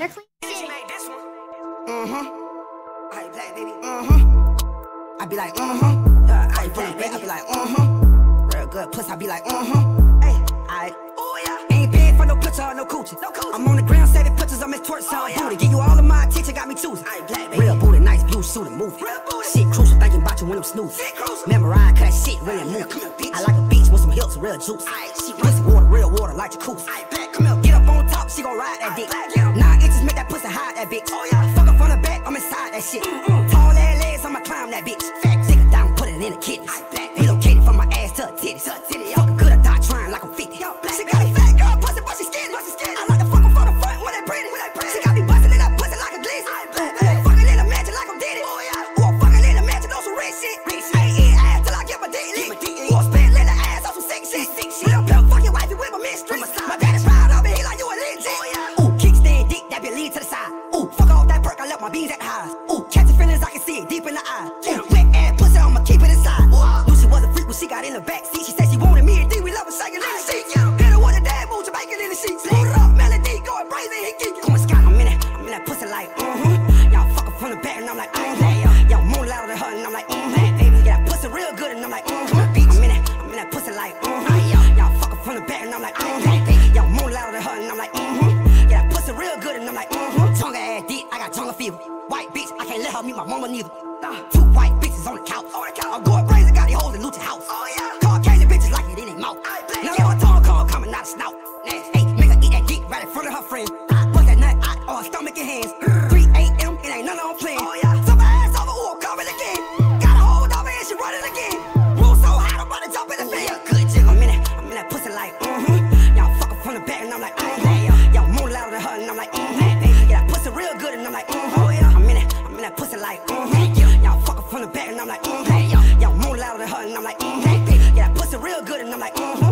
Better clean shit. She made this one. I black baby. I be like, I black baby. I be like, real good puss. I be like, Hey, I. Oh yeah. Ain't paid for no picture or no coochie. I'm on the ground saving pictures of Miss Twerk, so booty. Give you all of my attention, got me choosing. I black baby. Real booty, nice blue suit and movie. Real booty. Shit crucial, thinking about you when I'm snoozing. Shit crucial. Memorize, cut that shit when it move. Come here, bitch. I like a beach with some hills, real juice. She pussy water, real water, like jacuzzi. I black. Come here, get up on top, she gon' ride that dick. 9 inches make that pussy hide that bitch. Oh yeah. Fuck up from the back, I'm inside that shit. Tall ass legs, I'ma climb that bitch. Fat, take it down, put it in the kidneys. Relocated from my ass to her titties. Fucking good, I die trying like I'm 50. She got a fat girl pussy, but she skinny. I like to fuck her from the front when they pretty. She got me bustin' in that pussy like a glizzy. Fucking in the mansion like I'm Diddy. Or fucking in the mansion on some rich shit. I ain't eat ass till I get my dick lit. Or spit in the ass on some sick shit. Real pimp, fuck your wifey with my mystery. My daddy's proud of me, he like you a legend. Ooh, kickstand dick, that be lead to the side. Ooh, fuck off that perk, I left my beans at the highs. Ooh, catching feelings, I can see it deep in the eye. Ooh, wet ass pussy, I'ma keep it inside. Knew she was a freak when she got in the back seat. She said she wanted me and D, we love her shaking in the sheet. Hit her with a dad move, Jamaican in the sheets. Boot it up, melody, going crazy, he geeky. Come on, Scott, I'm in that pussy like, Y'all fuck her from the back and I'm like, Y'all moan louder than her and I'm like, Baby, yeah, that pussy real good and I'm like, I'm in that pussy like, Y'all fuck her from the back and I'm like, Y'all moan louder than her and I'm like, Yeah, that pussy real good and I'm like, Tongue ass dick, I got tongue fever. White bitch, I can't let her meet my mama neither. 2 white bitches on the couch. I'm going crazy, got these hoes in Lucha house. Caucasian bitches like it in their mouth. Now her tongue call coming out of snout. Hey, make her eat that dick right in front of her friend. Bust that nut out on her stomach and hands. 3 a.m. it ain't none of them playing. Top her ass over, ooh, coming again. Got a hold over and she running again. Roll so hot, I'm about to jump in the fan. I'm in that pussy like, Y'all fuck her from the back and I'm like, Y'all moan louder than her and I'm like, Yeah, that pussy real good and I'm like, I'm in that pussy like, Y'all fuck her from the back and I'm like, Y'all moan louder than her and I'm like, Yeah, that pussy real good and I'm like,